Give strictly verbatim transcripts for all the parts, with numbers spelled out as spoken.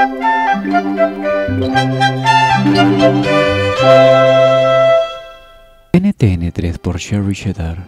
N T N tres por Sherry Cheddar.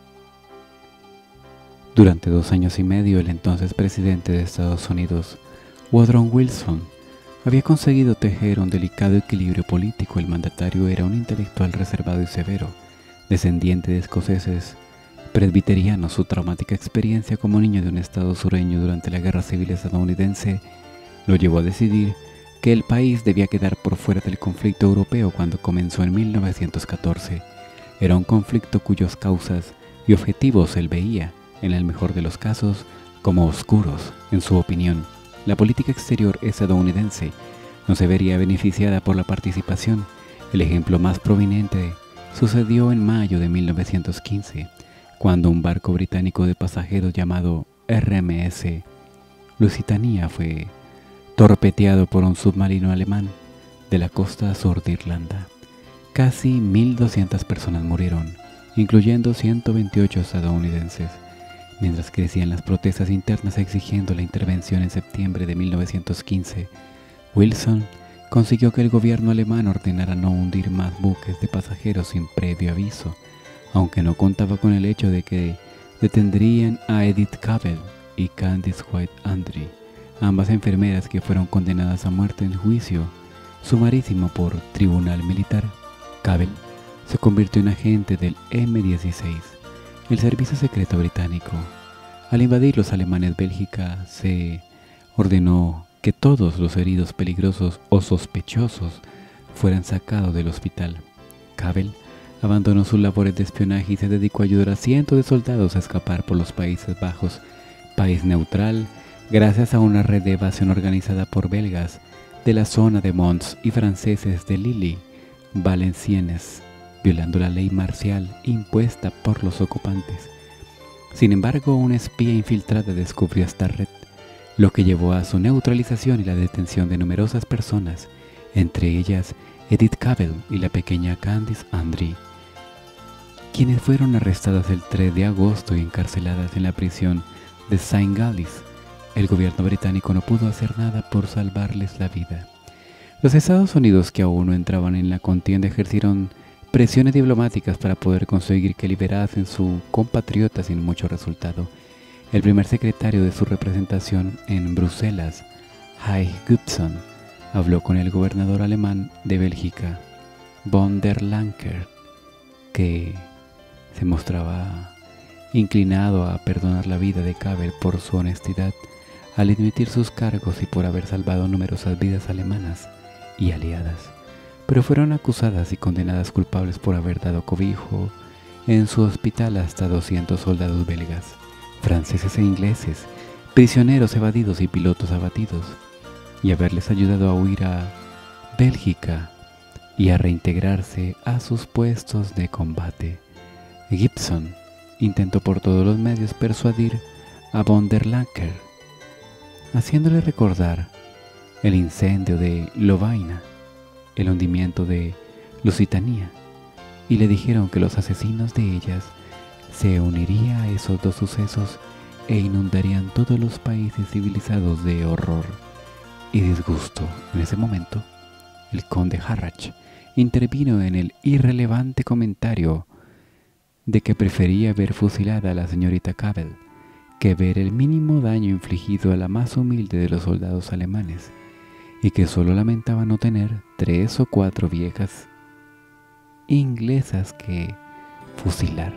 Durante dos años y medio, el entonces presidente de Estados Unidos, Woodrow Wilson, había conseguido tejer un delicado equilibrio político. El mandatario era un intelectual reservado y severo, descendiente de escoceses presbiterianos. Su traumática experiencia como niño de un estado sureño durante la Guerra Civil estadounidense lo llevó a decidir que el país debía quedar por fuera del conflicto europeo cuando comenzó en mil novecientos catorce. Era un conflicto cuyas causas y objetivos él veía, en el mejor de los casos, como oscuros. En su opinión, la política exterior estadounidense no se vería beneficiada por la participación. El ejemplo más prominente sucedió en mayo de mil novecientos quince, cuando un barco británico de pasajeros llamado R M S Lusitania fue torpedeado por un submarino alemán de la costa sur de Irlanda. Casi mil doscientas personas murieron, incluyendo ciento veintiocho estadounidenses. Mientras crecían las protestas internas exigiendo la intervención en septiembre de mil novecientos quince, Wilson consiguió que el gobierno alemán ordenara no hundir más buques de pasajeros sin previo aviso, aunque no contaba con el hecho de que detendrían a Edith Cavell y Candice White Andrew, ambas enfermeras que fueron condenadas a muerte en juicio sumarísimo por tribunal militar. Cavell se convirtió en agente del M dieciséis, el servicio secreto británico. Al invadir los alemanes Bélgica, se ordenó que todos los heridos peligrosos o sospechosos fueran sacados del hospital. Cavell abandonó sus labores de espionaje y se dedicó a ayudar a cientos de soldados a escapar por los Países Bajos, país neutral, gracias a una red de evasión organizada por belgas de la zona de Mons y franceses de Lille, Valenciennes, violando la ley marcial impuesta por los ocupantes. Sin embargo, una espía infiltrada descubrió esta red, lo que llevó a su neutralización y la detención de numerosas personas, entre ellas Edith Cavell y la pequeña Candice Andrew, quienes fueron arrestadas el tres de agosto y encarceladas en la prisión de Saint Gallis. El gobierno británico no pudo hacer nada por salvarles la vida. Los Estados Unidos, que aún no entraban en la contienda, ejercieron presiones diplomáticas para poder conseguir que liberasen su compatriota sin mucho resultado. El primer secretario de su representación en Bruselas, Hay Gibson, habló con el gobernador alemán de Bélgica, von der Lancker, que se mostraba inclinado a perdonar la vida de Cavell por su honestidad al admitir sus cargos y por haber salvado numerosas vidas alemanas y aliadas, pero fueron acusadas y condenadas culpables por haber dado cobijo en su hospital hasta doscientos soldados belgas, franceses e ingleses, prisioneros evadidos y pilotos abatidos, y haberles ayudado a huir a Bélgica y a reintegrarse a sus puestos de combate. Gibson intentó por todos los medios persuadir a von der Lancker, haciéndole recordar el incendio de Lovaina, el hundimiento de Lusitania, y le dijeron que los asesinos de ellas se unirían a esos dos sucesos e inundarían todos los países civilizados de horror y disgusto. En ese momento, el conde Harrach intervino en el irrelevante comentario de que prefería ver fusilada a la señorita Cavell que ver el mínimo daño infligido a la más humilde de los soldados alemanes, y que solo lamentaba no tener tres o cuatro viejas inglesas que fusilar.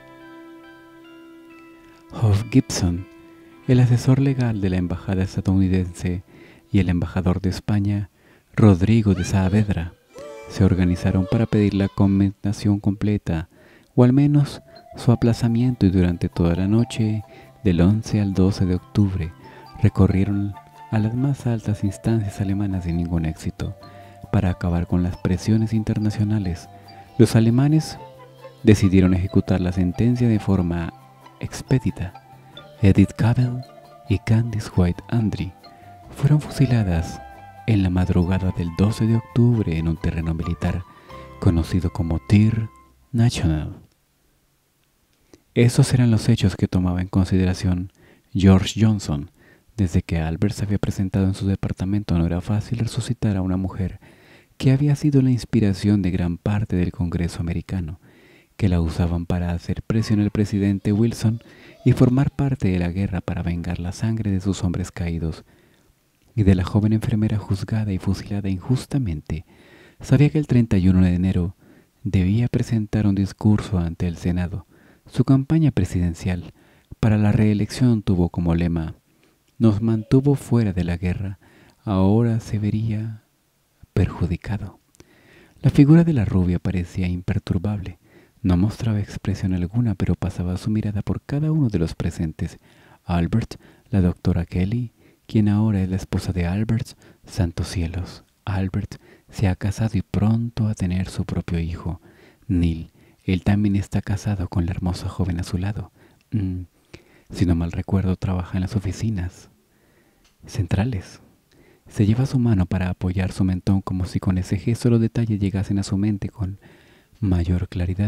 Hoff Gibson, el asesor legal de la embajada estadounidense, y el embajador de España, Rodrigo de Saavedra, se organizaron para pedir la condenación completa, o al menos su aplazamiento, y durante toda la noche del once al doce de octubre recorrieron a las más altas instancias alemanas sin ningún éxito. Para acabar con las presiones internacionales, los alemanes decidieron ejecutar la sentencia de forma expedita. Edith Cavell y Candice White Andrew fueron fusiladas en la madrugada del doce de octubre en un terreno militar conocido como Tir National. Esos eran los hechos que tomaba en consideración George Johnson Desde que Albert se había presentado en su departamento no era fácil resucitar a una mujer que había sido la inspiración de gran parte del Congreso americano, que la usaban para hacer presión al presidente Wilson y formar parte de la guerra para vengar la sangre de sus hombres caídos, y de la joven enfermera juzgada y fusilada injustamente. Sabía que el treinta y uno de enero debía presentar un discurso ante el Senado. Su campaña presidencial para la reelección tuvo como lema: nos mantuvo fuera de la guerra, ahora se vería perjudicado. La figura de la rubia parecía imperturbable. No mostraba expresión alguna, pero pasaba su mirada por cada uno de los presentes. Albert, la doctora Kelly, quien ahora es la esposa de Albert. Santos cielos, Albert se ha casado y pronto a tener su propio hijo. Neil, él también está casado con la hermosa joven a su lado. Mm, si no mal recuerdo, trabaja en las oficinas centrales. Se lleva su mano para apoyar su mentón, como si con ese gesto los detalles llegasen a su mente con mayor claridad.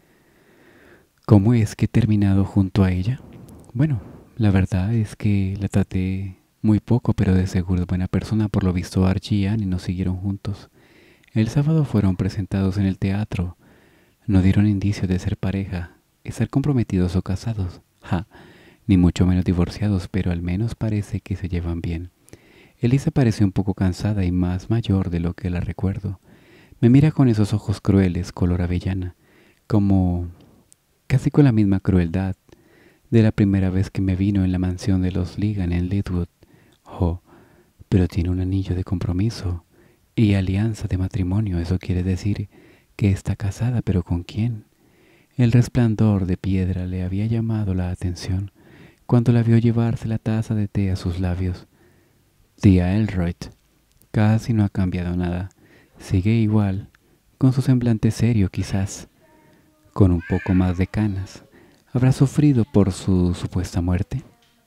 ¿Cómo es que he terminado junto a ella? Bueno, la verdad es que la traté muy poco, pero de seguro es buena persona. Por lo visto Archie y Annie nos siguieron juntos. El sábado fueron presentados en el teatro. No dieron indicios de ser pareja, estar comprometidos o casados. Ja, ni mucho menos divorciados, pero al menos parece que se llevan bien. Elisa pareció un poco cansada y más mayor de lo que la recuerdo. Me mira con esos ojos crueles, color avellana, como casi con la misma crueldad de la primera vez que me vino en la mansión de los Ligan en Leadwood. Oh, pero tiene un anillo de compromiso y alianza de matrimonio. Eso quiere decir que está casada, pero ¿con quién? El resplandor de piedra le había llamado la atención cuando la vio llevarse la taza de té a sus labios. Tía Elroyd casi no ha cambiado nada. Sigue igual, con su semblante serio quizás, con un poco más de canas. ¿Habrá sufrido por su supuesta muerte?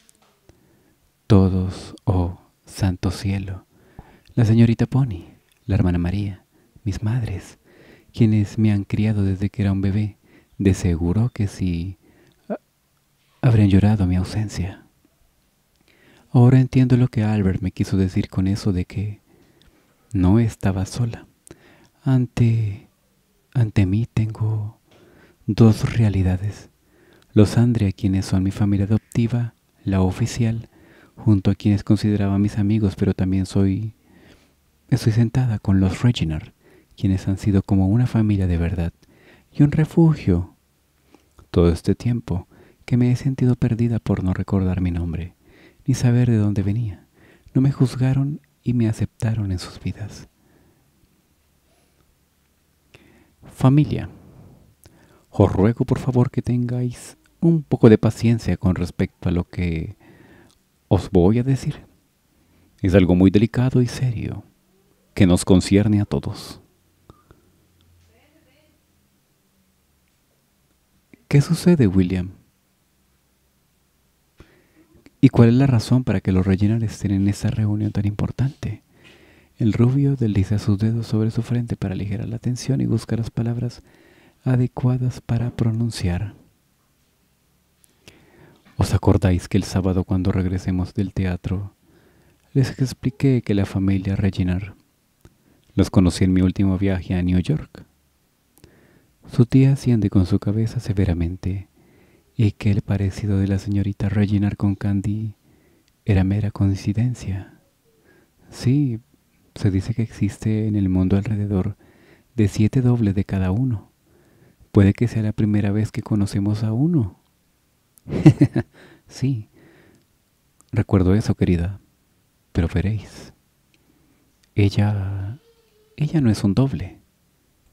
Todos, oh, santo cielo, la señorita Pony, la hermana María, mis madres, quienes me han criado desde que era un bebé, de seguro que sí habrían llorado mi ausencia. Ahora entiendo lo que Albert me quiso decir con eso de que no estaba sola. Ante, ante mí tengo dos realidades. Los Andrea, quienes son mi familia adoptiva, la oficial, junto a quienes consideraba mis amigos, pero también soy, estoy sentada con los Reginald, quienes han sido como una familia de verdad y un refugio todo este tiempo que me he sentido perdida por no recordar mi nombre, ni saber de dónde venía. No me juzgaron y me aceptaron en sus vidas. Familia, os ruego por favor que tengáis un poco de paciencia con respecto a lo que os voy a decir. Es algo muy delicado y serio, que nos concierne a todos. ¿Qué sucede, William? ¿Y cuál es la razón para que los Reginald estén en esta reunión tan importante? El rubio desliza sus dedos sobre su frente para aligerar la tensión y buscar las palabras adecuadas para pronunciar. ¿Os acordáis que el sábado, cuando regresemos del teatro, les expliqué que la familia Reginald los conocí en mi último viaje a New York? Su tía asiente con su cabeza severamente, y que el parecido de la señorita Reginald con Candy era mera coincidencia. Sí, se dice que existe en el mundo alrededor de siete dobles de cada uno. Puede que sea la primera vez que conocemos a uno. Sí, recuerdo eso, querida, pero veréis, ella, ella no es un doble.